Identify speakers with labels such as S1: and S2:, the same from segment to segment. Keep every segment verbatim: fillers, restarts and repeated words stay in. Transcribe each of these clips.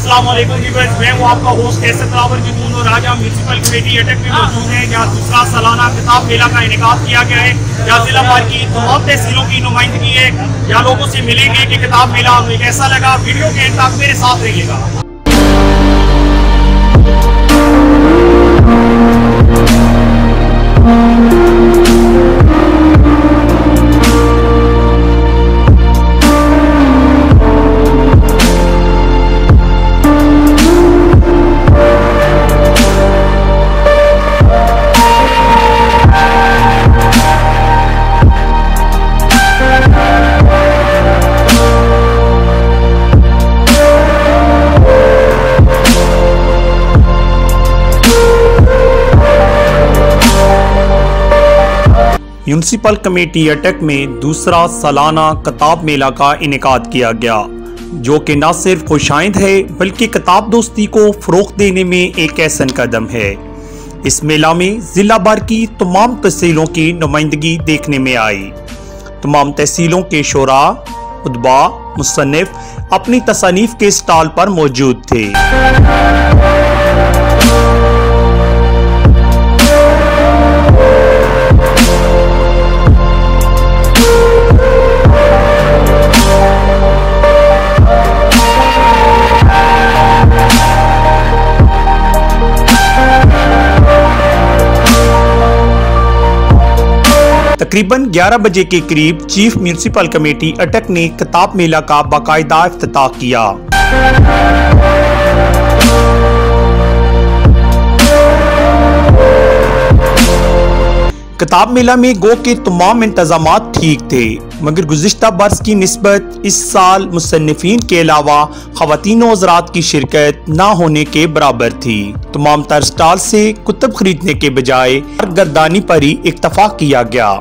S1: अस्सलाम वालेकुम व्यूअर्स, मैं हूं आपका होस्ट कैसर तलावर जुनून और आज हम म्यूनसिपल कमेटी अटक में मौजूद हैं जहां दूसरा सालाना किताब मेला का इनेकाद किया गया है। जहां जिला भर की तमाम तहसीलों की नुमाइंदगी है। यहाँ लोगों से मिलेंगे कि किताब मेला हमें कैसा लगा। वीडियो के एंड तक मेरे साथ रहिएगा।
S2: म्यूनसिपल कमेटी अटक में दूसरा सालाना किताब मेला का इनेकाद किया गया, जो कि न सिर्फ खुशाइंद है बल्कि किताब दोस्ती को फ़रोग़ देने में एक ऐसा कदम है। इस मेला में जिला भर की तमाम तहसीलों की नुमाइंदगी देखने में आई। तमाम तहसीलों के शोरा, उद्बा, मुसन्निफ अपनी तसनीफ के स्टॉल पर मौजूद थे। तकरीबन ग्यारह बजे के करीब चीफ म्यूनसिपल कमेटी अटक ने किताब मेला का बाकायदा इफ्तिताह किया। किताब मेला में गो के तमाम इंतजामात ठीक थे, मगर गुज़िश्ता बरस की निस्बत इस साल मुसन्निफीन के अलावा ख़वातीन हज़रात की शिरकत ना होने के बराबर थी। तमाम तर स्टॉल से कुतुब खरीदने के बजाय गर्दानी पर ही इत्तफाक किया गया।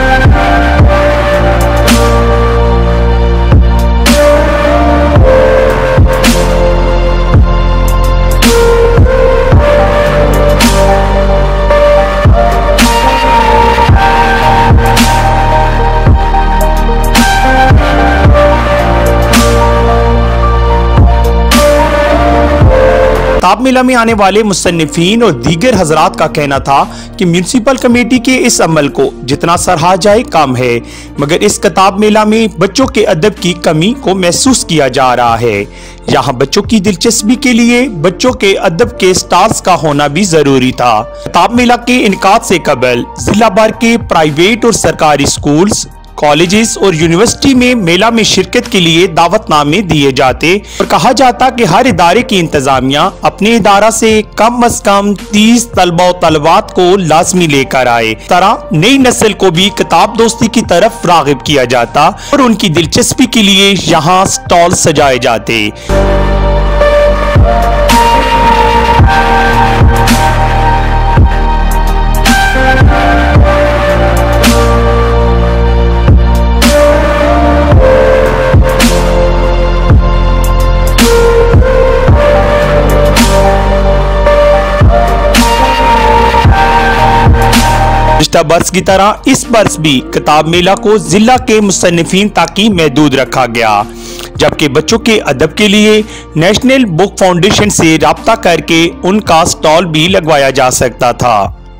S2: किताब मेला में आने वाले मुसन्निफीन और दीगर हजरात का कहना था कि म्यूनसिपल कमेटी के इस अमल को जितना सराहा जाए कम है, मगर इस किताब मेला में बच्चों के अदब की कमी को महसूस किया जा रहा है। यहाँ बच्चों की दिलचस्पी के लिए बच्चों के अदब के स्टॉल्स का होना भी जरूरी था। किताब मेला के इनकाद से कबल जिला भर के प्राइवेट और सरकारी स्कूल्स, कॉलेजेस और यूनिवर्सिटी में मेला में शिरकत के लिए दावतनामे दिए जाते और कहा जाता कि हर इदारे की इंतजामिया अपने इदारा से कम अज कम तीस तलबा और तलबात को लाजमी लेकर आए। तरह नई नस्ल को भी किताब दोस्ती की तरफ राग़िब किया जाता और उनकी दिलचस्पी के लिए यहाँ स्टॉल सजाए जाते। पिछले बरस की तरह इस बरस भी किताब मेला को जिला के मुसन्निफीन तक ही महदूद रखा गया, जबकि बच्चों के अदब के लिए नेशनल बुक फाउंडेशन से राब्ता करके उनका स्टॉल भी लगवाया जा सकता था।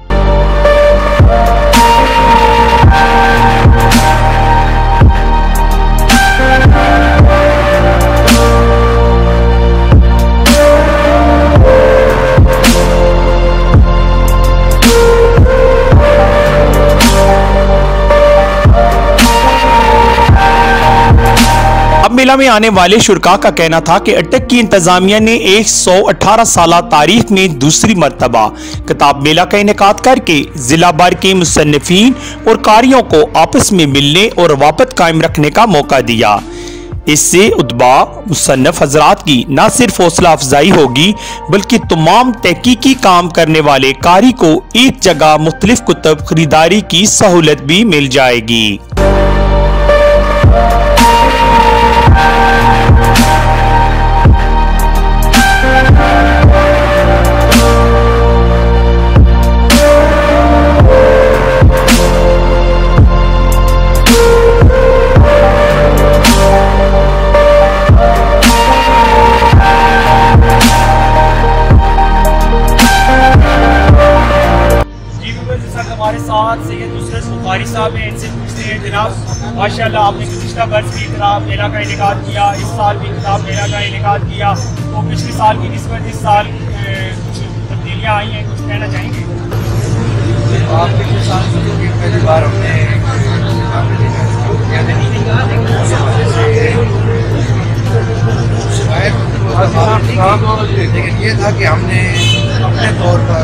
S2: किताब मेला में आने वाले शुरका का कहना था कि अटक की इंतजामिया ने एक सौ अठारह साल तारीख में दूसरी मरतबा किताब मेला का इनेकाद करके जिला भर के मुसन्निफीन और कारियों को आपस में मिलने और रवाबत कायम रखने का मौका दिया। इससे उद्बा मुसन्नफ हजरात की न सिर्फ हौसला अफजाई होगी बल्कि तमाम तहकीकी काम करने वाले कारी को एक जगह मुख्तलिफ कुतुब खरीदारी की सहूलत भी मिल जाएगी।
S1: साथ सैयद नुसरत बुखारी साहब हैं, इनसे पूछते हैं जनाब माशाल्लाह आपने पिछला बरस भी किताब मेला का इनेकाद किया, इस साल भी किताब मेला का इनेकाद किया, तो पिछले साल की निस्बत इस साल कुछ तब्दीलियाँ आई हैं, कुछ कहना चाहेंगे?
S3: आप पिछले साल पहली बार हमने लेकिन ये था कि हमने अपने तौर पर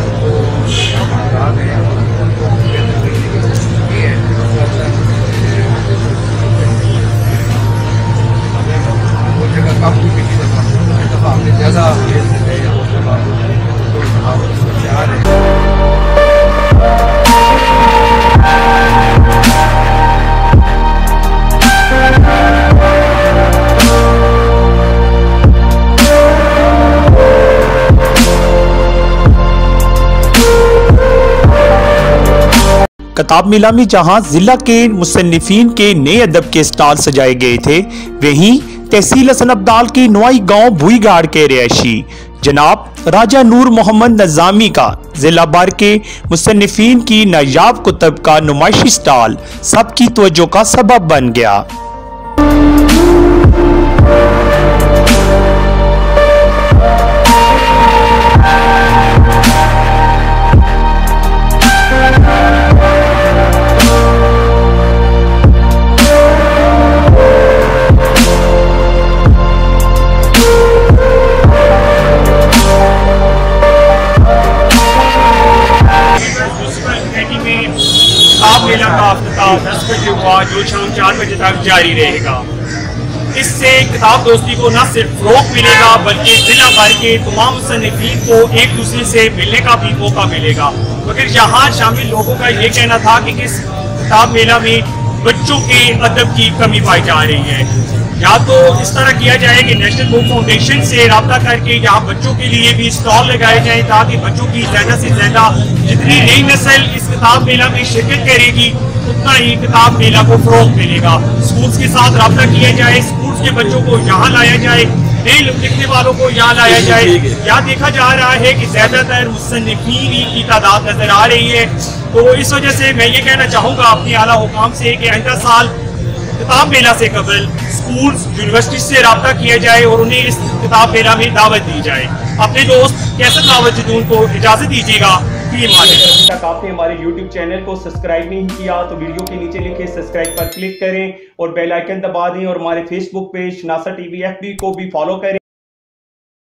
S3: वो जगह कम हुई पिछली दफ़ा हमने ज़्यादा आ रहे हैं।
S2: किताब मेला में जहां जिला के मुसन्निफीन के नए अदब के स्टॉल सजाए गए थे, वहीं तहसील हसन अब्दाल के नवाई गांव भूईगाड़ के रिहायशी जनाब राजा नूर मोहम्मद नज़ामी का जिला बार के मुसन्निफीन की नायाब कुतब का नुमाइशी स्टॉल सबकी तवज्जो का सबब बन गया।
S1: किताब मेला का अफ्ताह दस बजे हुआ, जो शाम चार बजे तक जारी रहेगा। इससे किताब दोस्ती को न सिर्फ फ़रोग़ मिलेगा बल्कि जिला भर के तमाम मुसन्निफ़ीन को एक दूसरे से मिलने का भी मौका मिलेगा। मगर यहाँ शामिल लोगों का ये कहना था कि इस किताब मेला में बच्चों के अदब की कमी पाई जा रही है। या तो इस तरह किया जाए कि नेशनल बुक फाउंडेशन से रब्ता करके यहाँ बच्चों के लिए भी स्टॉल लगाए जाए, ताकि बच्चों की ज़्यादा से ज़्यादा जितनी नई नस्ल इस किताब मेला में शिरकत करेगी उतना ही किताब मेला को फ़रोग़ मिलेगा। स्कूल्स के साथ रब्ता किया जाए, स्कूल्स के बच्चों को यहाँ लाया जाए, नए लिखने वालों को यहाँ लाया जाए। यहाँ देखा जा रहा है कि ज़्यादातर मुसन्निफ़ीन की तादाद नज़र आ रही है। तो इस वजह से मैं ये कहना चाहूँगा अपने आला हुकाम से कि आइंदा साल किताब मेला से कबल स्कूल्स यूनिवर्सिटी से रब्ता किया जाए और उन्हें इस किताब मेला में दावत दी जाए। अपने दोस्त कैसर नावजुद्दीन को इजाज़त दीजिएगा। तक आपने हमारे यूट्यूब चैनल को सब्सक्राइब नहीं किया तो वीडियो के नीचे लिखे सब्सक्राइब पर क्लिक करें और बेल आइकन दबा दें, और हमारे Facebook page NASA TV F B को भी फॉलो करें।